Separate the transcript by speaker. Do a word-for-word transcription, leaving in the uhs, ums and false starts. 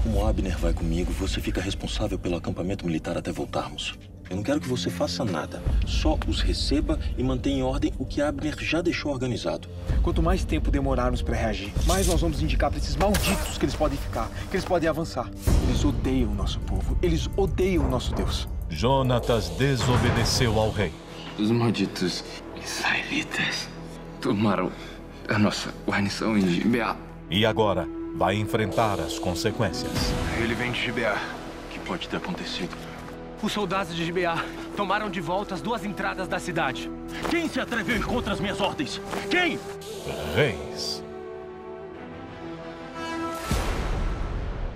Speaker 1: como Abner vai comigo, você fica responsável pelo acampamento militar até voltarmos. Eu não quero que você faça nada. Só os receba e mantenha em ordem o que Abner já deixou organizado.
Speaker 2: Quanto mais tempo demorarmos para reagir, mais nós vamos indicar para esses malditos que eles podem ficar, que eles podem avançar. Eles odeiam o nosso povo. Eles odeiam o nosso Deus.
Speaker 3: Jonatas desobedeceu ao rei.
Speaker 4: Os malditos israelitas tomaram a nossa guarnição em Gibeá.
Speaker 3: E agora vai enfrentar as consequências.
Speaker 5: Ele vem de Gibeá.
Speaker 1: O que pode ter acontecido?
Speaker 5: Os soldados de Gibeá tomaram de volta as duas entradas da cidade.
Speaker 1: Quem se atreveu a ir contra as minhas ordens? Quem?
Speaker 3: Reis.